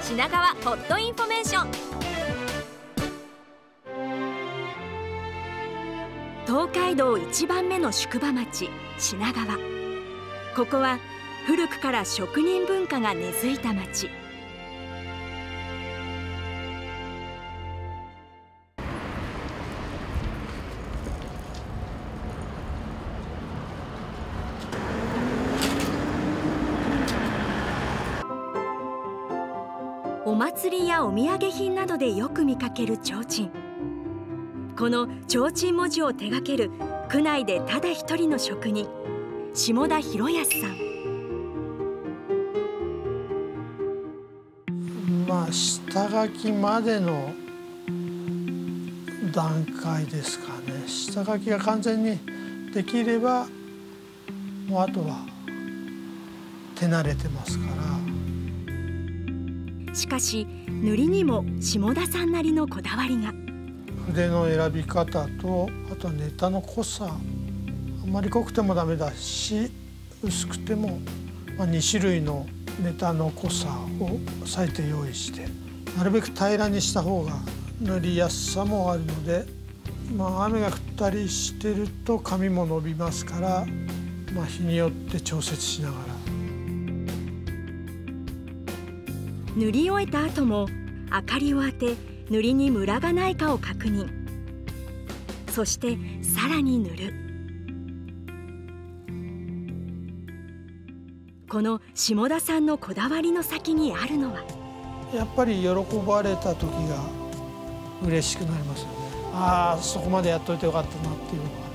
品川ホットインフォメーション。東海道1番目の宿場町品川。ここは古くから職人文化が根付いた町。お祭りやお土産品などでよく見かける提灯。この提灯文字を手掛ける区内でただ一人の職人、下田博康さん。 下書きまでの段階ですかね。下書きが完全にできればもうあとは手慣れてますから。 しかし塗りにも下田さんなりのこだわりが。 筆の選び方と、あとはネタの濃さ。あんまり濃くてもダメだし、薄くても、2種類のネタの濃さを割いて用意して、なるべく平らにした方が塗りやすさもあるので、雨が降ったりしてると紙も伸びますから、日によって調節しながら。 塗り終えた後も明かりを当て塗りにムラがないかを確認。そしてさらに塗る。この下田さんのこだわりの先にあるのは、 やっぱり喜ばれた時が嬉しくなりますよね。ああ、そこまでやっといてよかったなっていうのが。